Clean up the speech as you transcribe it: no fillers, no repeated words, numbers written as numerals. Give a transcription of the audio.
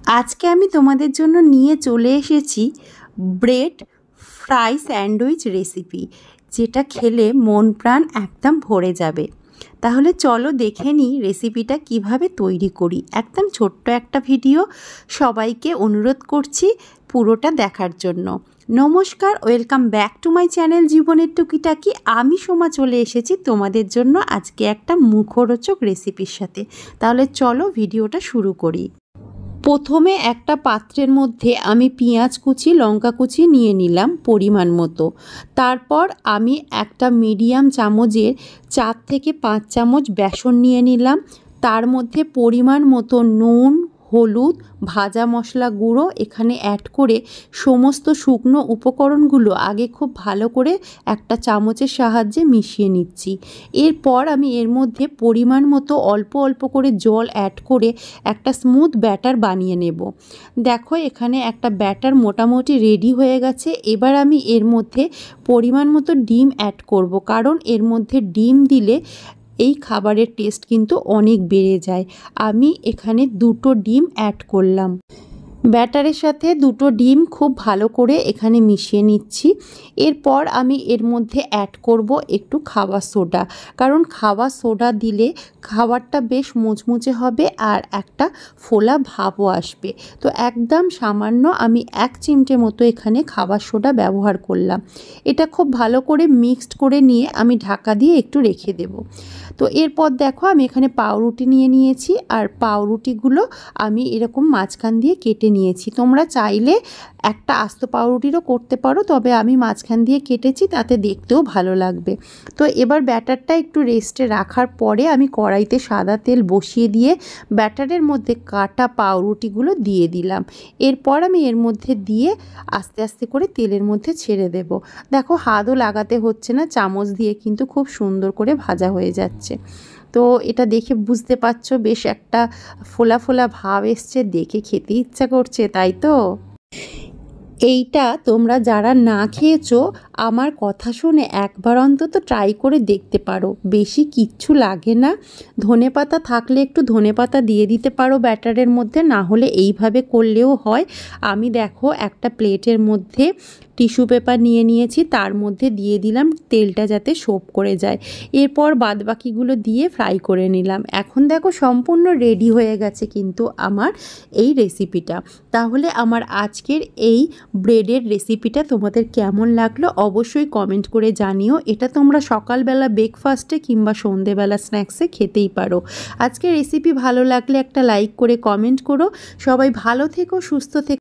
আজকে আমি তোমাদের জন্য নিয়ে চলে এসেছি ব্রেড ফ্রাই স্যান্ডউইচ রেসিপি, যেটা খেলে মন প্রাণ একদম ভরে যাবে। তাহলে চলো দেখে নিই রেসিপিটা কিভাবে তৈরি করি। একদম ছোট্ট একটা ভিডিও, সবাইকে অনুরোধ করছি পুরোটা দেখার জন্য। নমস্কার, welcome back to my channel জীবনের টুকিটাকি। আমি সোমা চলে এসেছি তোমাদের জন্য আজকে একটা মুখরোচক রেসিপির সাথে। তাহলে চলো ভিডিওটা শুরু করি। প্রথমে একটা পাত্রের মধ্যে আমি পেঁয়াজ কুচি, লঙ্কা কুচি নিয়ে নিলাম পরিমাণ মতো। তারপর আমি একটা মিডিয়াম চামচের 4 থেকে 5 চামচ বেসন নিয়ে নিলাম। তার মধ্যে পরিমাণ মতো নুন, হলুদ, ভাজা মশলা গুঁড়ো এখানে অ্যাড করে সমস্ত শুকনো উপকরণগুলো আগে খুব ভালো করে একটা চামচের সাহায্যে মিশিয়ে নিচ্ছি। এরপর আমি এর মধ্যে পরিমাণ মতো অল্প অল্প করে জল অ্যাড করে একটা স্মুথ ব্যাটার বানিয়ে নেব। দেখো এখানে একটা ব্যাটার মোটামুটি রেডি হয়ে গেছে। এবার আমি এর মধ্যে পরিমাণ মতো ডিম অ্যাড করব, কারণ এর মধ্যে ডিম দিলে এই খাবারের টেস্ট কিন্তু অনেক বেড়ে যায়। আমি এখানে 2টো ডিম অ্যাড করলাম। ব্যাটারের সাথে 2টো ডিম খুব ভালো করে এখানে মিশিয়ে নিচ্ছি। এরপর আমি এর মধ্যে অ্যাড করব একটু খাবার সোডা, কারণ খাবার সোডা দিলে খাবারটা বেশ মুচমুচে হবে আর একটা ফোলা ভাবও আসবে। তো একদম সামান্য আমি 1 চিমটে মতো এখানে খাবার সোডা ব্যবহার করলাম। এটা খুব ভালো করে মিক্সড করে নিয়ে আমি ঢাকা দিয়ে একটু রেখে দেব। তো এরপর দেখো আমি এখানে পাউরুটি নিয়ে নিয়েছি, আর পাউরুটিগুলো আমি এরকম মাঝখান দিয়ে কেটে নিয়েছি। তোমরা চাইলে একটা আস্ত পাউরুটিরও করতে পারো, তবে আমি মাঝখান দিয়ে কেটেছি, তাতে দেখতেও ভালো লাগবে। তো এবার ব্যাটারটা একটু রেস্টে রাখার পরে আমি কড়াইতে সাদা তেল বসিয়ে দিয়ে ব্যাটারের মধ্যে কাটা পাউরুটিগুলো দিয়ে দিলাম। এরপর আমি এর মধ্যে দিয়ে আস্তে আস্তে করে তেলের মধ্যে ছেড়ে দেব। দেখো হাতও লাগাতে হচ্ছে না, চামচ দিয়ে কিন্তু খুব সুন্দর করে ভাজা হয়ে যাচ্ছে। তো এটা দেখে বুঝতে পারছো বেশ একটা ফোলা ফোলা ভাব এসছে, দেখে খেতে ইচ্ছা করছে, তাই তো? এইটা তোমরা যারা না খেয়েছো আমার কথা শুনে একবার অন্তত ট্রাই করে দেখতে পারো। বেশি কিচ্ছু লাগে না। ধনেপাতা থাকলে একটু ধনেপাতা দিয়ে দিতে পারো ব্যাটারের মধ্যে, না হলে এইভাবে করলেও হয়। আমি দেখো একটা প্লেটের মধ্যে টিস্যু পেপার নিয়ে নিয়েছি, তার মধ্যে দিয়ে দিলাম তেলটা যাতে সোপ করে যায়। এরপর বাদবাকিগুলো দিয়ে ফ্রাই করে নিলাম। এখন দেখো সম্পূর্ণ রেডি হয়ে গেছে কিন্তু আমার এই রেসিপিটা। তাহলে আমার আজকের এই ব্রেডের রেসিপিটা তোমাদের কেমন লাগলো অবশ্যই কমেন্ট করে জানিও। এটা তোমরা সকালবেলা ব্রেকফাস্টে কিংবা সন্ধেবেলা স্ন্যাক্সে খেতেই পারো। আজকের রেসিপি ভালো লাগলে একটা লাইক করে কমেন্ট করো। সবাই ভালো থেকো, সুস্থ থেকো।